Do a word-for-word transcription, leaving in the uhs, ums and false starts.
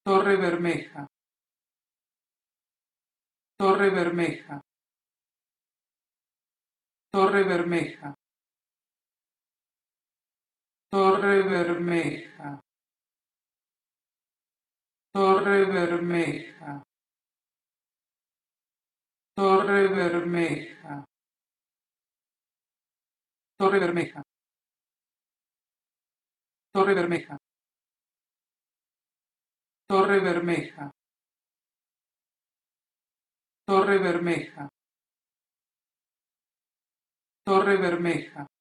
Torre Bermeja, Torre Bermeja, Torre Bermeja, Torre Bermeja, Torre Bermeja, Torre Bermeja, Torre Bermeja, Torre Bermeja, Torre Bermeja, Torre Bermeja, Torre Bermeja,